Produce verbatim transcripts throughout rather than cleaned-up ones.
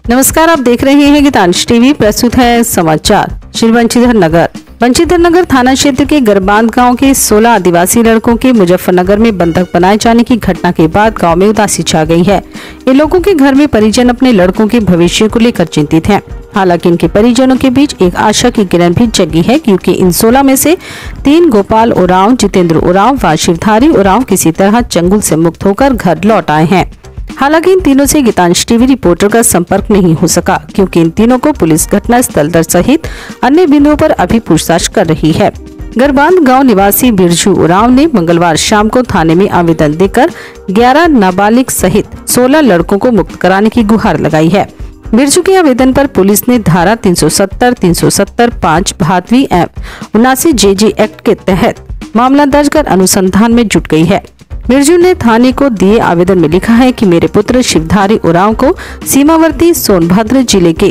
नमस्कार, आप देख रहे हैं गीतांश टीवी। प्रस्तुत है समाचार। श्री बंशीधर नगर बंशीधर नगर थाना क्षेत्र के गरबांध गांव के सोलह आदिवासी लड़कों के मुजफ्फरनगर में बंधक बनाए जाने की घटना के बाद गांव में उदासी छा गई है। इन लोगों के घर में परिजन अपने लड़कों के भविष्य को लेकर चिंतित हैं। हालांकि इनके परिजनों के बीच एक आशा की किरण भी जगी है, क्योंकि इन सोलह में से तीन गोपाल उरांव, जितेंद्र उरांव व शिवधारी उरांव किसी तरह चंगुल से मुक्त होकर घर लौट आए हैं। हालांकि इन तीनों से गीतांश टीवी रिपोर्टर का संपर्क नहीं हो सका, क्योंकि इन तीनों को पुलिस घटना स्थल दर सहित अन्य बिंदुओं पर अभी पूछताछ कर रही है। गरबांध गांव निवासी बिरजू उरांव ने मंगलवार शाम को थाने में आवेदन देकर ग्यारह नाबालिग सहित सोलह लड़कों को मुक्त कराने की गुहार लगाई है। बिरजू के आवेदन पर पुलिस ने धारा तीन सौ सत्तर, तीन सौ सत्तर, पाँच बहत्तर एवं उनासी जे जे एक्ट के तहत मामला दर्ज कर अनुसंधान में जुट गई है। बिरजू ने थाने को दिए आवेदन में लिखा है कि मेरे पुत्र शिवधारी उरांव को सीमावर्ती सोनभद्र जिले के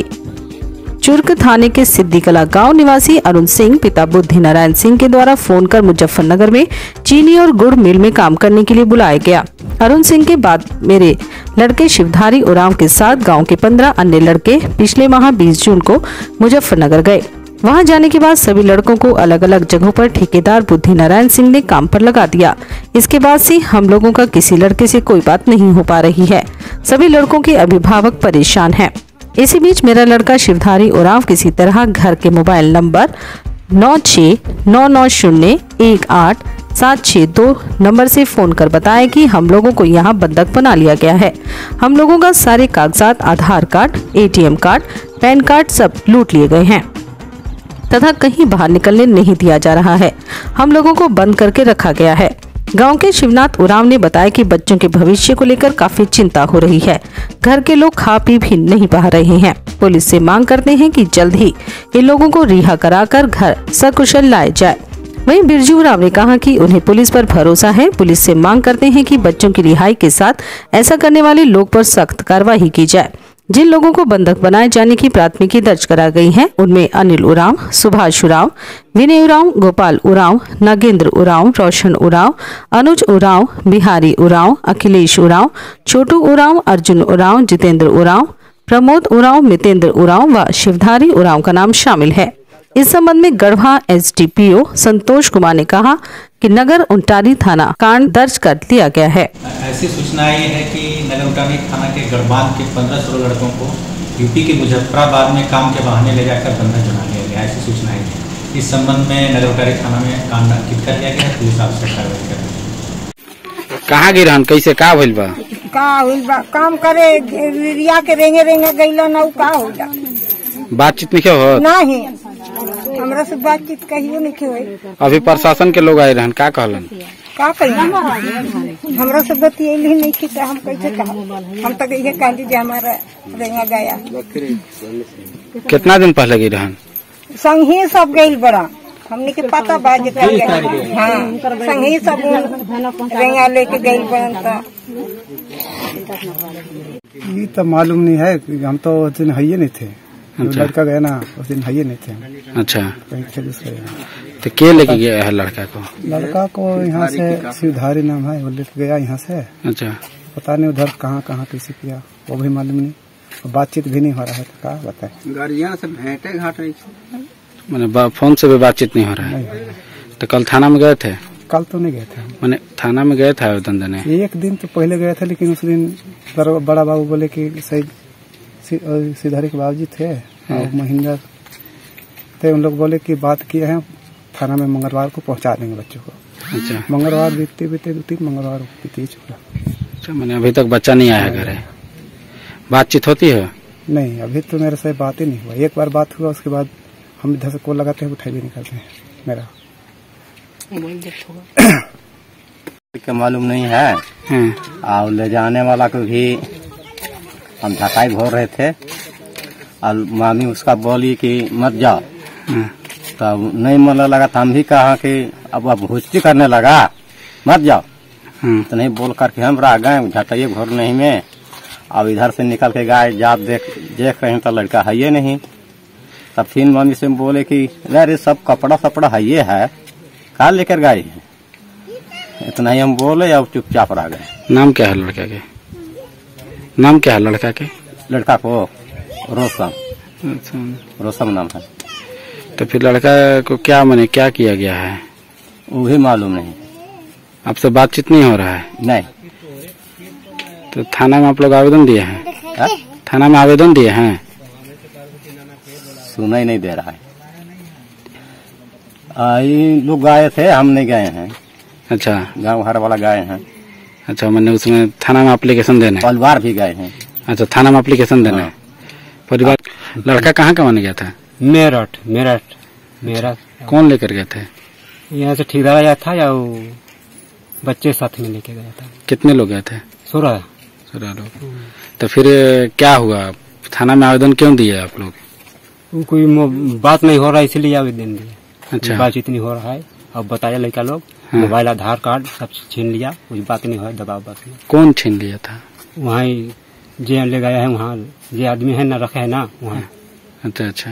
चुर्क थाने के सिद्दीकला गांव निवासी अरुण सिंह पिता बुद्धि नारायण सिंह के द्वारा फोन कर मुजफ्फरनगर में चीनी और गुड़ मिल में काम करने के लिए बुलाया गया। अरुण सिंह के बाद मेरे लड़के शिवधारी उरांव के साथ गांव के पंद्रह अन्य लड़के पिछले माह बीस जून को मुजफ्फरनगर गए। वहां जाने के बाद सभी लड़कों को अलग अलग जगहों पर ठेकेदार बुद्धि नारायण सिंह ने काम पर लगा दिया। इसके बाद से हम लोगों का किसी लड़के से कोई बात नहीं हो पा रही है। सभी लड़कों के अभिभावक परेशान हैं। इसी बीच मेरा लड़का शिवधारी उरांव किसी तरह घर के मोबाइल नंबर नौ छह नौ नौ शून्य एक आठ सात छह दो नंबर से फोन कर बताया कि हम लोगों को यहाँ बंधक बना लिया गया है। हम लोगों का सारे कागजात, Aadhaar card, A T M card, PAN card सब लूट लिए गए हैं तथा कहीं बाहर निकलने नहीं दिया जा रहा है। हम लोगों को बंद करके रखा गया है। गांव के शिवनाथ उरांव ने बताया कि बच्चों के भविष्य को लेकर काफी चिंता हो रही है। घर के लोग खा पी भी नहीं पा रहे हैं। पुलिस से मांग करते हैं कि जल्द ही इन लोगों को रिहा कराकर घर सकुशल लाया जाए। वहीं बिरजू उरांव ने कहा कि उन्हें पुलिस पर भरोसा है। पुलिस से मांग करते हैं कि बच्चों की रिहाई के साथ ऐसा करने वाले लोग पर सख्त कार्रवाई की जाए। जिन लोगों को बंधक बनाए जाने की प्राथमिकी दर्ज करा गई है, उनमें अनिल उरांव, सुभाष उरांव, विनय उरांव, गोपाल उरांव, नागेंद्र उरांव, रोशन उरांव, अनुज उरांव, बिहारी उरांव, अखिलेश उरांव, छोटू उरांव, अर्जुन उरांव, जितेंद्र उरांव, प्रमोद उरांव, मितेंद्र उरांव व शिवधारी उरांव का नाम शामिल है। इस संबंध में Garhwa S D P O Santosh Kumar ने कहा कि नगर उंटारी थाना कांड दर्ज कर लिया गया है। ऐसी सूचना आई है कि नगर उंटारी थाना के गढ़बांध के पंद्रह सोलह लड़कों को यूपी के मुजफ्फराबाद में काम के बहाने ले जाकर बंधक बना लिया गया। ऐसी सूचना आई है। इस संबंध में नगर उंटारी थाना में कांड अंकित कर लिया गया। पुलिस आपसे कार्रवाई कर रही है। कहाँ गिरहन कैसे का भइल बा? का होइल बा काम करे रिया के रेंगे रेंगे गइला ना का होला। बातचीत नहीं हो? नहीं, हमरा से बातचीत कहियो नहीं होई। अभी प्रशासन के लोग आए रहन, का कहलन? का कहियो हमरा से बतियैली नहीं कि हम कैसे कहा। हम तक ये कहली जे हमारा रेंगा गया। कितना दिन पहले गई रहन? संगी सब गइल बड़ा, हमने के पता बा जे हां संगी सब रेंगा लेके गइल बड़ा। ये तो मालूम नहीं है, हम तो उस दिन है नहीं थे। अच्छा। लड़का गया ना उस दिन है नहीं थे। अच्छा, कहीं खेल तो के लेके गया है लड़का को? लड़का को यहाँ से शिवधारी नाम है, वो लेके गया यहाँ से। अच्छा, पता नहीं उधर कहाँ कहाँ कैसे किया वो भी मालूम नहीं। बातचीत भी नहीं हो रहा है, तो क्या बताए। गाड़िया से भेंटे घाट रही मैंने फोन से भी बातचीत नहीं हो रहा है। तो कल थाना में गए थे? कल तो नहीं गए थे। मैंने थाना में गए थे आवेदन देने? एक दिन तो पहले गया था, लेकिन उस दिन बड़ा बाबू बोले की सही शिवधारी के बाबूजी थे और महेंद्र थे। उन लोग बोले कि बात किए हैं थाना में, मंगलवार को पहुंचा देंगे बच्चों को। अच्छा, मंगलवार बीतते बीतते दो तीन मंगलवार बीते ही चुका। अच्छा, मैंने अभी तक बच्चा नहीं आया घर है। बातचीत होती है? नहीं, अभी तो मेरे से बात ही नहीं हुआ। एक बार बात हुआ, उसके बाद हम इधर से कॉल लगाते हैं, उठाई भी नहीं करते हैं। मेरा के मालूम नहीं है और ले जाने वाला को भी हम धकाई भोर रहे थे और मामी उसका बोली कि मत जाओ। तब नहीं मन लगा तो हम भी कहा कि अब अब हुस्ती करने लगा मत जाओ। तो नहीं बोल करके हम रह गए झटाइए घोर नहीं में। अब इधर से निकल के गए, जाप देख देख रहे तो लड़का है ये नहीं। तब फिर मम्मी से बोले कि अरे सब कपड़ा सपड़ा है ये है, कहाँ लेकर गए हैं। इतना ही हम बोले और चुपचाप रह गए। नाम क्या है लड़का के? नाम क्या है लड़का के? लड़का को रोशम। अच्छा, रोशम नाम है। तो फिर लड़का को क्या माने क्या किया गया है वो भी मालूम नहीं। आपसे बातचीत नहीं हो रहा है? नहीं। तो थाना में आप लोग आवेदन दिए हैं? हा? थाना में आवेदन दिए हैं? सुना ही नहीं दे रहा है। आई लोग गए थे, हम नहीं गए हैं। अच्छा, गांव घर वाला गए हैं। अच्छा, मैंने उसमें थाना में एप्लीकेशन देना है? परिवार भी गए हैं। अच्छा, थाना में एप्लीकेशन देना है। परिवार। लड़का कहाँ कमाने गया था? मेरठ। मेरठ मेरठ। कौन लेकर गए थे? यहाँ से ठेकेदार आया था या वो बच्चे साथ में लेके गया था। कितने लोग गए थे? सोलह। सोलह लोग। तो फिर क्या हुआ, थाना में आवेदन क्यों दिए आप लोग? वो कोई बात नहीं हो रहा इसलिए आवेदन दिए। अच्छा, बातचीत नहीं हो रहा है। अब बताया लड़का लोग, हाँ। मोबाइल आधार कार्ड सब छीन लिया, कोई बात नहीं हो दबाव बस में। कौन छीन लिया था? वहाँ जे ले गया है, वहाँ जे आदमी है ना रखे है ना वहाँ। अच्छा अच्छा,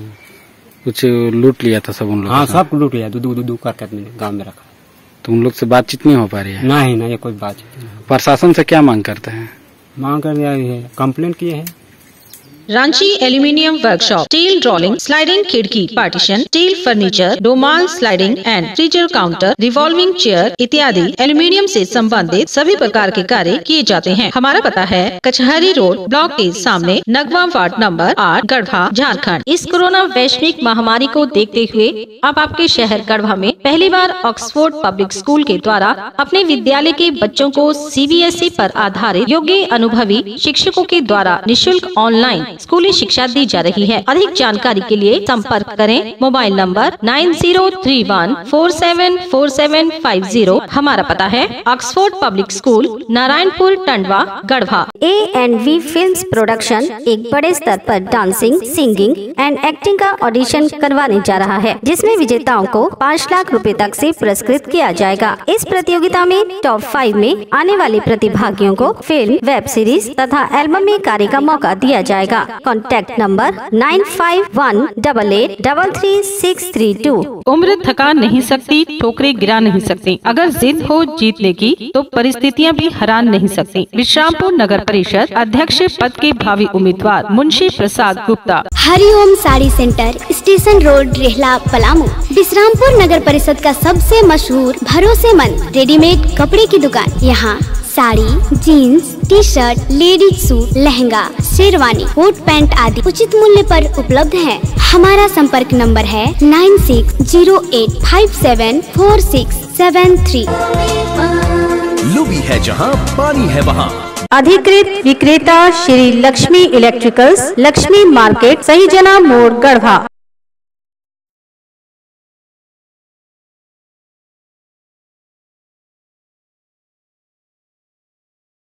कुछ लूट लिया था सब उन लोग? हाँ, सब लूट लिया, दू दू दू करके गाँव में रखा। तो उन लोग से बातचीत नहीं हो पा रही है? नहीं नहीं, ये कोई बातचीत नहीं। प्रशासन से क्या मांग करते हैं? मांग कर दिया है, कंप्लेन किए हैं। Ranchi aluminium workshop, steel rolling, sliding खिड़की, पार्टीशन, स्टील फर्नीचर, डोमाल sliding and freezer counter, revolving chair इत्यादि एल्यूमिनियम से संबंधित सभी प्रकार के कार्य किए जाते हैं। हमारा पता है कचहरी रोड, ब्लॉक के सामने, नगवा वार्ड नंबर आठ, गढ़वा, झारखंड। इस कोरोना वैश्विक महामारी को देखते हुए अब आपके शहर गढ़वा में पहली बार ऑक्सफोर्ड पब्लिक स्कूल के द्वारा अपने विद्यालय के बच्चों को सी बी एस ई पर आधारित योग्य अनुभवी शिक्षकों के द्वारा निःशुल्क ऑनलाइन स्कूली शिक्षा दी जा रही है। अधिक जानकारी के लिए संपर्क करें mobile number nine zero three one four seven four seven five zero. हमारा पता है Oxford public school, Narayanpur, Tandwa, Garhwa. A and V films production एक बड़े स्तर पर डांसिंग, सिंगिंग एंड एक्टिंग का ऑडिशन करवाने जा रहा है, जिसमें विजेताओं को पाँच लाख रुपए तक से पुरस्कृत किया जाएगा। इस प्रतियोगिता में टॉप फाइव में आने वाले प्रतिभागियों को फिल्म, वेब सीरीज तथा एल्बम में कार्य का मौका दिया जाएगा। Contact number nine five one double eight double three six three two. उम्र थका नहीं सकती, ठोकरें गिरा नहीं सकती। अगर जिद हो जीतने की तो परिस्थितियां भी हरा नहीं सकती। विश्रामपुर नगर परिषद अध्यक्ष पद के भावी उम्मीदवार Munshi Prasad Gupta. Hariom sari centre, station road, Rehla, Palamu. Vishrampur Nagar Parishad का सबसे मशहूर भरोसेमंद रेडीमेड कपड़े की दुकान। यहाँ sari, jeans, T shirt, ladies suit, lehenga, sherwani, coat pant आदि उचित मूल्य पर उपलब्ध है। हमारा संपर्क नंबर है nine six zero eight five seven four six seven three. Lubi है जहाँ पानी है वहाँ। अधिकृत विक्रेता श्री लक्ष्मी इलेक्ट्रिकल्स, लक्ष्मी मार्केट, सही जना मोड़, गढ़वा।